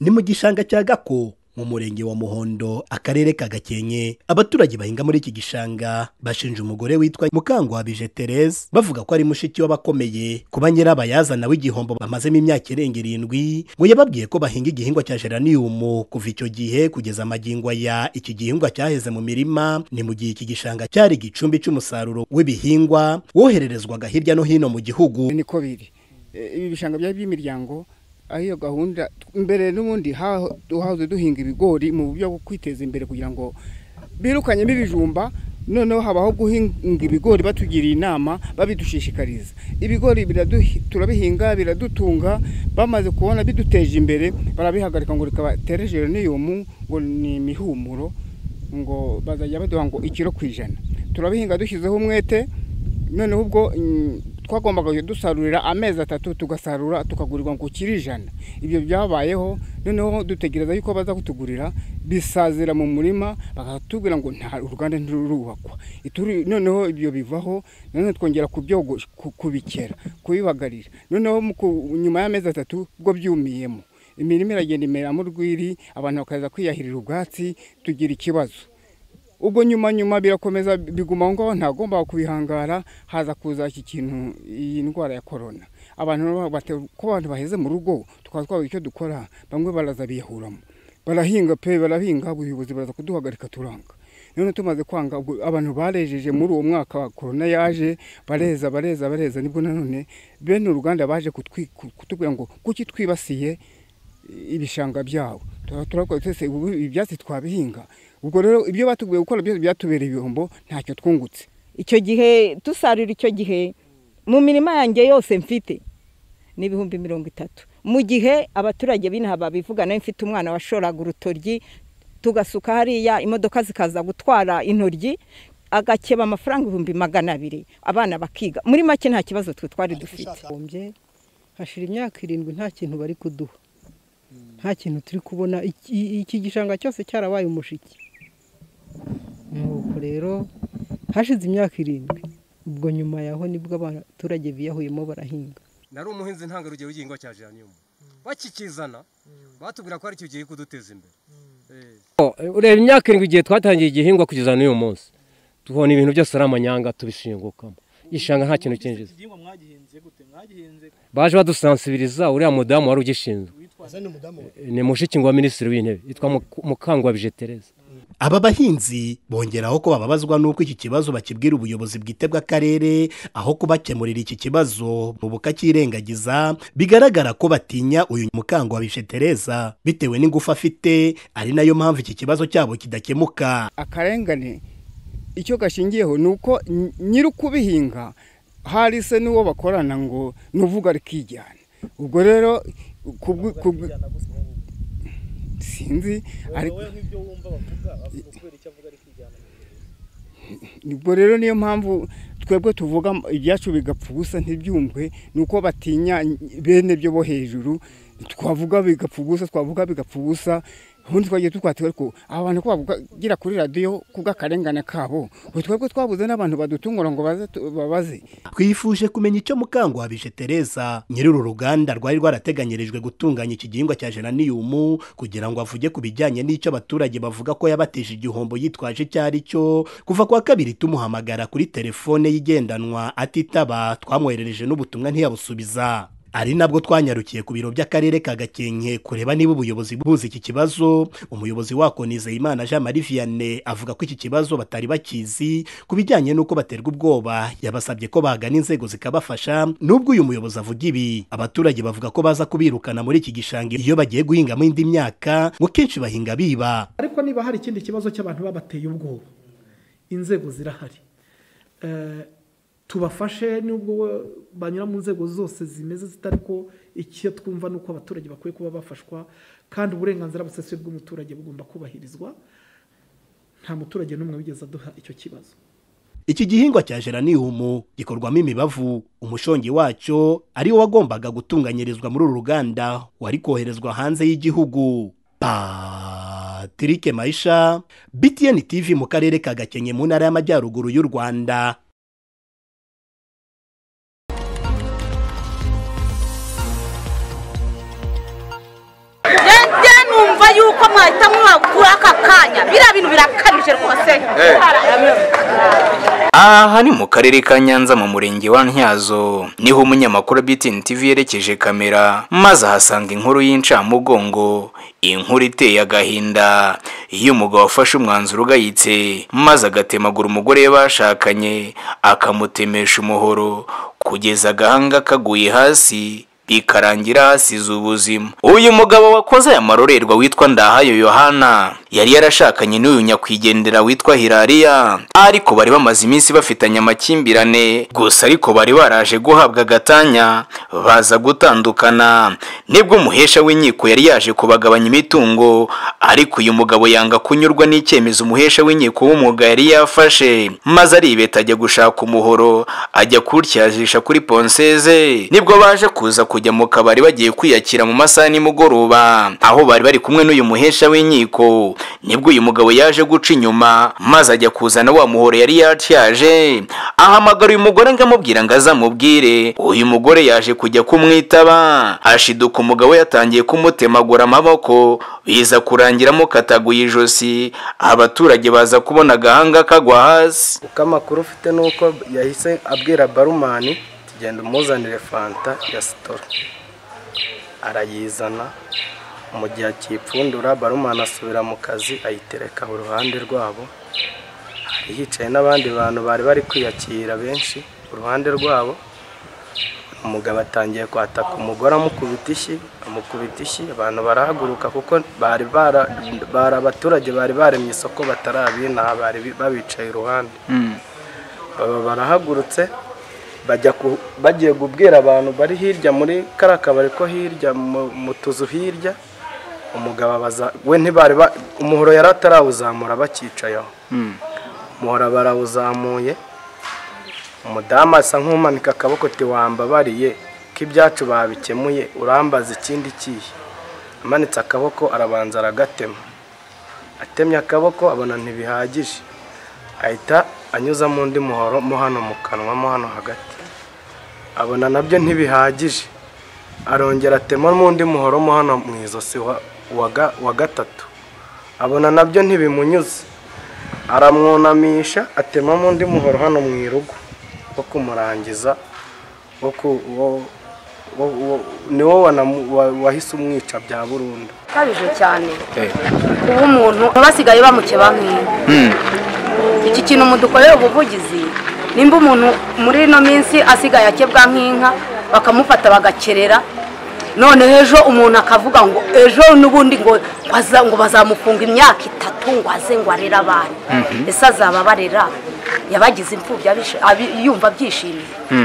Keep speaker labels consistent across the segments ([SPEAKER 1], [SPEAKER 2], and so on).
[SPEAKER 1] ni mu gishanga cya Gako mu murenge wa Muhondo akarere ka Gakenke. Abaturage bahinga muri iki gishanga bashinja umugore witwa Mukangwabije Therese bavuga ko ari mushiki w'abakomeye kuba nyirabayazana w'igihombo bamazemo imyaka irenga 7 ngo yababwiye ko bahinga igihingwa cya geranium kuva icyo gihe kugeza amagingo ya iki gihingwa cyaheze mu mirima. Ni mu gihe iki gishanga cyari gicumbi cy'umusaruro w'ibihingwa wohererezwaga hirya no hino mu gihugu.
[SPEAKER 2] Niko biri ibi bishanga by'imiryango ahiyo gahunda mbere n'ubundi hahoze duhinga ibigori mu buryo bwo kwiteza imbere kugira ngo birukanye n'ibijumba. Noneho habaho guhinga ibigori batugiriye inama babidushishikariza. Ibigori turabihinga biradutunga, bamaze kubona biduteje imbere barabihagarika ngo rikabatere geranium ngo ni mihumuro ngo bazajya baduha ngo 1 kilo. Turabihinga dushyizeho umwete. Noneho ubwo twagombaga dusarurira amezi 3 tugasarura tukagurirwa ngo 100. Ibyo byabayeho. Noneho dutegereza yuko baza kutugurira bisazira mu murima bakatubwira ngo nta uruganda ntirurubakwa. Noneho ibyo bivaho. Noneho twongera kubyogo kubikera kubibagarira. Noneho nyuma y'amezi 3 ubwo byumiyemo imirimo iragenda imera mu rwiri, abantu bakaza kwiyahirira ubwatsi, tugira ikibazo. Ubwo nyuma birakomeza biguma ngo ntagomba kubihangara. Haza kuza iki kintu iyi ndwara ya corona. Abantu ko abantu baheze mu rugo tukazwa icyo dukora, bamwe baraza biyahuramo barahinga barahinga ubuyobozi baraza kuduhagarika turanga. None tumaze kwanga abantu barejeje muri uwo mwaka wa corona yaje bareza nibwo nanone bene uruganda baje kutubwira ngo kuki twibasiye ibishanga byabo. Turakora twese ibyatsi twabihinga. Ubwo rero ibyo batubwiye gukora byose byatubereye ibihombo ntacyo twungutse.
[SPEAKER 3] Icyo gihe tusarira icyo gihe mu mirima yanjye yose mfite ni 30,000. Mu gihe abaturage binaha babivuga nayo mfite umwana washoraga urutoryi tugasuka hariya imodoka zikaza gutwara intoryi agakeba amafaranga 200,000 abana bakiga. Muri make nta kibazo twari dufite.
[SPEAKER 4] Hashira imyaka 7 nta kintu bari kuduha. Nta kintu turi kubona. Iki gishanga cyose cyarabaye umushiki. Nuko rero hashize imyaka 7 ubwo nyuma yaho nibwo abaturage biyahuyemo barahinga.
[SPEAKER 5] Nari umuhinzi ntangarugero w'igihingwa cya geranium bakikizana batubwira ko ari cyo gihe kuduteza imbere.
[SPEAKER 6] Ureba imyaka 7 igihe twatangiye igihingwa kugeza n'uyu munsi tubona ibintu byose ari amanyanga tubishingukamo. Igishanga nta kintu cyinjiza. Baje badusansibiriza uriya mudamu wari ugishinzwe ni mushiki wa minisitiri w'intebe yitwa Mukangwabije Therese.
[SPEAKER 1] Aba bahinzi bongeraho ko bababazwa nuko iki kibazo bakibwira ubuyobozi bwite bw'akarere aho kubakemurira iki kibazo mu bukakirengagiza. Bigaragara ko batinya uyu Mukangwabije Therese bitewe n'ingufu afite, ari nayo mpamvu iki kibazo cyabo kidakemuka.
[SPEAKER 2] Akarengane icyo gashingiyeho nuko nyiri kubihinga hari se n'uwo bakorana ngo nuvuga rikijyana. Ubwo rero sinzi ariko nibwo rero niyo mpamvu twebwe tuvuga ibyacu bigapfa ubusa ntibyumve. Nuko batinya bene byo bo hejuru. Twavuga bigapfa ubusa, twavuga bigapfa ubusa. Hundi twagiye tukwatiwe ko abantu ko bavugira kuri radio kugakarengane kabo. Twebwe twabuze n'abantu badutungura ngo babaze.
[SPEAKER 1] Twifuje kumenya icyo Mukangwabije Therese nyiri uru ruganda rwari rwarateganyirijwe gutunganya iki gihingwa cya geranium kugira ngo avuge ku bijyanye n'icyo abaturage bavuga ko yabateje igihombo yitwaje cyari cyo. Kuva kwa kabiri tumuhamagara kuri telefone yigendanwa atitaba, twamwoherereje n'ubutumwa ntiyabusubiza. Ari nabwo twanyarukiye ku biro by'akarere ka Gakenke kureba niba ubuyobozi buzi iki kibazo. Umuyobozi wako Nizeyimana Jean Marie Vianney avuga ko iki kibazo batari bakizi. Kubijyanye nuko baterwa ubwoba yabasabye ko bagana inzego zikabafasha. Nubwo uyu muyobozi avuga ibi, abaturage bavuga ko baza kubirukana muri iki gishanga iyo bagiye guhingamo indi myaka ngo kenshi bahinga biba.
[SPEAKER 7] Ariko niba hari ikindi kibazo cy'abantu babateye ubwoba, inzego zirahari. Tubafashe nubwo banyura mu nzego zose zimeze zitari ko icyo twumva nuko abaturage bakwiye kuba bafashwa kandi uburenganzira busesuye bw'umuturage bugomba kubahirizwa. Nta muturage n'umwe wigeze aduha icyo kibazo.
[SPEAKER 1] Iki gihingwa cya geranium gikorwamo imibavu. Umushongi wacyo ari wo wagombaga gutunganyirizwa muri uru ruganda wari koherezwa hanze y'igihugu. Patrick Maisha, BTN TV mu karere ka Gakenke mu ntara y'Amajyaruguru y'u Rwanda.
[SPEAKER 8] Yeah! kuri aka kanya biriya bintu birakabije rwose.
[SPEAKER 9] Aha ni mu karere ka Nyanza mu murenge wa Ntyazo niho umunyamakuru BTN TV yerekeje kamera maze ahasanga inkuru y'incamugongo, inkuru iteye agahinda iyo umugabo afashe umwanzuro ugayitse maze agatemagura umugore bashakanye akamutemesha umuhoro kugeza agahanga kaguye hasi bikarangira hasize ubuzima. Uyu mugabo wakoze aya marorerwa witwa Ndahayo Yohana yari yarashakanye n'uyu nyakwigendera witwa Hilariya, ariko bari bamaze iminsi bafitanye amakimbirane, gusa ariko bari baraje guhabwa agatanya baza gutandukana nibwo umuhesha w'inkiko yari yaje kubagabanya imitungo, ariko uyu mugabo yanga kunyurwa n'icyemezo umuhesha w'inkiko w'umwuga yari yafashe maze aribeta ajya gushaka umuhoro ajya kuwutyazisha kuri ponseze. Nibwo baje kuza kujya mu kabari bagiye kwiyakira mu masaha nimugoroba, aho bari bari kumwe n'uyu muhesha w'inkiko. Nibwo uyu mugabo yaje guca inyuma maze ajya kuzana wa muhoro yari yatyaje, ahamagara uyu mugore ngo amubwira ngo azamubwire. Uyu mugore yaje kujya kumwitaba, ashiduka umugabo yatangiye kumutemagura amaboko, biza kurangiramo kataguye ijosi, abaturage baza kubona agahanga kagwa hasi.
[SPEAKER 10] Uko amakuru ufite nuko yahise abwira barumani genda umuzanire fanta ya Sitoro, arayizana. Mu gihe akipfundura barumana asubira mu kazi ayitereka uruhande rwabo. Hari hicaye n'abandi bantu bari bari kwiyakira benshi uruhande rwabo. Umugabo atangiye kwataka umugore amukubita ishyi, abantu barahaguruka kuko bari abaturage bari baremye isoko batarabina, bari babicaye iruhande. Barahagurutse bagiye kubwira abantu bari hirya muri karakabari ko hirya mu tuzu hirya. Umugabo abaza we ntibari umuhoro yari atarawuzamura bakicayeho. Umuhoro barawuzamuye, umudamu asa nk'umanika akaboko ati wambabariye ko ibyacu babikemuye urambaza ikindi kihe. Amanitse akaboko arabanza aragatema, atemye akaboko abona ntibihagije ahita anyuza mu ndi muhoro mo hano mu kanwa mo hano hagati, abona nabyo ntibihagije arongera atema mu ndi muhoro mo hano mu izosi wa gatatu, abona nabyo ntibimunyuze aramwunamisha atema mu ndi muhoro hano mu irugu wo kumurangiza niwo wahise umwica bya burundu.
[SPEAKER 8] Kabije cyane kuba umuntu basigaye bamukeba nk'inka. Iki kintu mudukorera ubuvugizi, nimba umuntu muri ino minsi asigaye akebwa nk'inka bakamufata bagakerera, none ejo umuntu akavuga ngo ejo n'ubundi ngo bazamufunga imyaka 3 ngo aze ngo arera abana. Ese azaba barera yabagize imfubyi yumva byishimiye.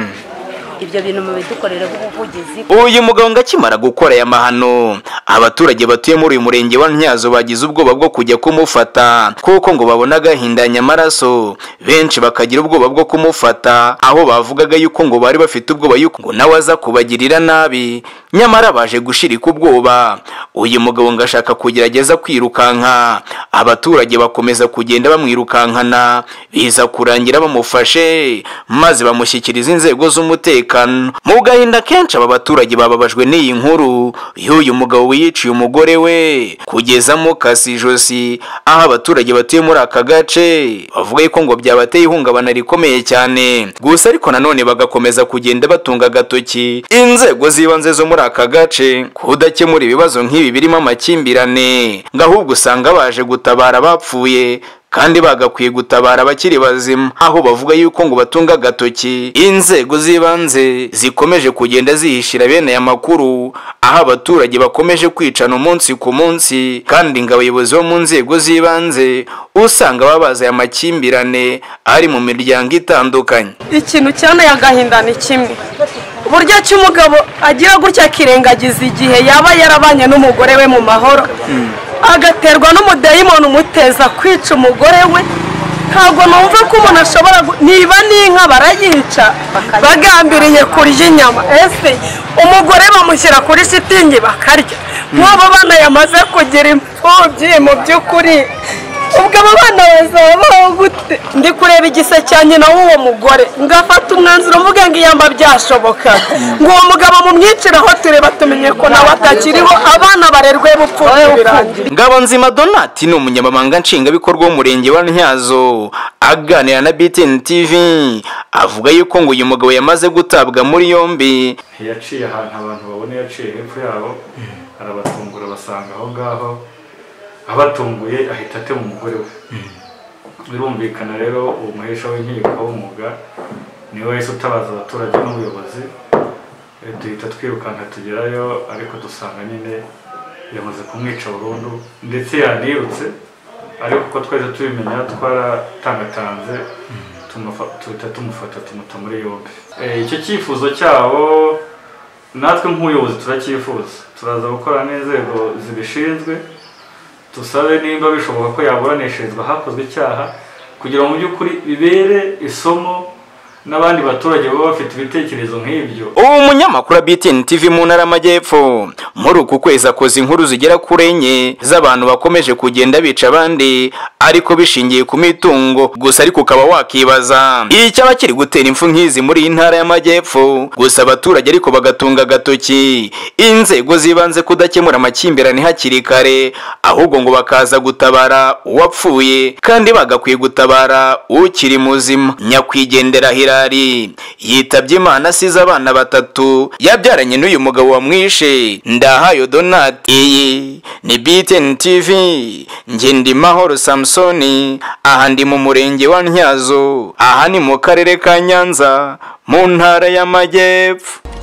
[SPEAKER 8] Ibyo bintu mu bidukorera ubuvugizi.
[SPEAKER 9] Uyu mugabo ngakimara gukora aya mahano, abaturage batuye muri uyu murenge wa Ntyazo bagize ubwoba bwo kujya kumufata kuko ngo babona agahindanya amaraso. Benshi bakagira ubwoba bwo kumufata, aho bavugaga yuko ngo bari bafite ubwoba yuko ngo nawe aza kubagirira nabi, nyamara baje gushirika ubwoba. Uyu mugabo ngashaka kugerageza kwirukanka, abaturage bakomeza kugenda bamwirukankana, biza kurangira bamufashe maze bamushyikiriza inzego z'umutekano. Mu gahinda kenshi aba baturage bababajwe n'iyi nkuru y'uyu mugabo wiyiciye umugore we kugezamo kasi ijosi, aho abaturage batuye muri aka gace bavuga ko ngo byabateye ihungabana rikomeye cyane. Gusa ariko nanone bagakomeza kugenda batunga agatoki inzego z'ibanze zo muri aka gace kudakemura ibibazo nk'ibi birimo amakimbirane, ngo ahubwo usanga baje gutabara bapfuye kandi bagakwiye gutabara abakiri bazima, aho bavuga yuko ngo batunga agatoki inzego z'ibanze zikomeje kugenda zihishira bene aya makuru, aho abaturage bakomeje kwicana umunsi ku munsi, kandi ngo abayobozi bo mu nzego z'ibanze usanga babaza aya makimbirane ari mu miryango itandukanye.
[SPEAKER 11] Ikintu cyane yagahinda ni kimwe, uburyo cy'umugabo agira gutya akirengagiza igihe yaba yarabanye n'umugore we mu mahoro, agaterwa n'umudayimoni umuteza kwica umugore we. Ntabwo numva ko umuntu ashobora niba n'inka barayica bagambiriye kurya inyama, ese umugore bamushyira kuri shitingi bakarya. Nk'abo bana yamaze kugira imfubyi, mu by'ukuri ubwo abo bana bazabaho gute? Ndi kureba igise cya nyina w'uwo mugore ngafata umwanzuro mvuge ngo iyamba byashoboka ngo uwo mugabo mumwiciraho tureba tumenye ko nawe atakiriho abana barerwe bupfuye birangira.
[SPEAKER 9] Ngabonzima Donati ni umunyamabanga nshingwabikorwa w'umurenge wa Ntyazo aganira na BTN TV avuga yuko ngo uyu mugabo yamaze gutabwa muri yombi.
[SPEAKER 12] Yaciye ahantu abantu babone yaciye hepfo yabo arabatungura basanga aho ngaho abatunguye ahita atema umugore we. Birumvikana rero umuhesha w'inkiko w'umwuga niwe wese utabaza abaturage n'ubuyobozi duhita twirukanka tugerayo ariko dusanga nyine yamaze kumwica burundu ndetse yanirutse ariko uko twese tubimenya twaratangatanze tuhita tumufata tumuta muri yombi. Icyo cyifuzo cyabo natwe nk'ubuyobozi turacyifuza turaza gukora n'inzego zibishinzwe tusabe nimba bishoboka ko yaburanishirizwa hakozwe icyaha kugira ngo mu by'ukuri bibere isomo n'abandi baturage baba bafite ibitekerezo nk'ibyo.
[SPEAKER 9] Uwo munyamakuru wa BTN TV mu ntara y'Amajyepfo muri uku kwezi akoze inkuru zigera kuri 4 z'abantu bakomeje kugenda bica abandi ariko bishingiye ku mitungo gusa ariko ukaba wakibaza icyaba kiri gutera impfu nk'izi muri iyi ntara y'Amajyepfo gusa abaturage ariko bagatunga gatoki inzego zibanze kudakemura amakimbirane hakiri kare ahubwo ngo bakaza gutabara uwapfuye kandi bagakwiye gutabara ukiri muzima. Nyakwigendera yitabye Imana asize abana 3 yabyaranye n'uyu mugabo wamwishe Ndahayo Donati. Iyi ni BTN TV nge ndi Mahoro Samsoni aha ndi mu murenge wa Ntyazo aha ni mu karere ka Nyanza mu ntara y'Amajyepfo.